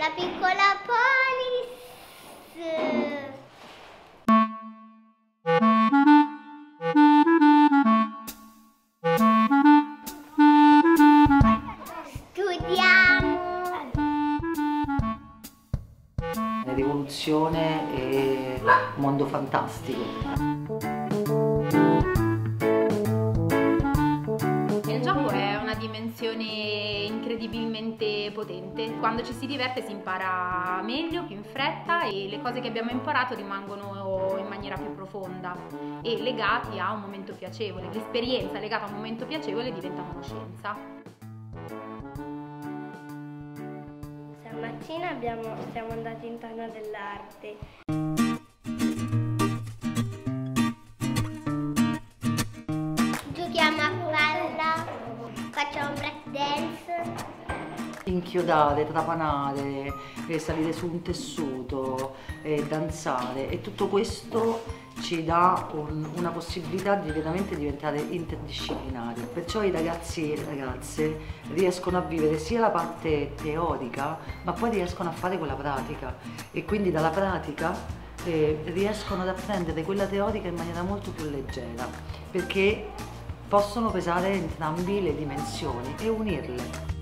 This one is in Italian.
La piccola polis. Studiamo. Rivoluzione e mondo fantastico. Il gioco è una dimensione incredibilmente potente. Quando ci si diverte si impara meglio, più in fretta e le cose che abbiamo imparato rimangono in maniera più profonda e legati a un momento piacevole. L'esperienza legata a un momento piacevole diventa conoscenza. Stamattina siamo andati in Tana dell'Arte. Giochiamo a palla, facciamo break dance. Inchiodare, trapanare, salire su un tessuto, danzare, e tutto questo ci dà una possibilità di veramente diventare interdisciplinari. Perciò i ragazzi e le ragazze riescono a vivere sia la parte teorica, ma poi riescono a fare quella pratica, e quindi dalla pratica riescono ad apprendere quella teorica in maniera molto più leggera, perché possono pesare entrambi le dimensioni e unirle.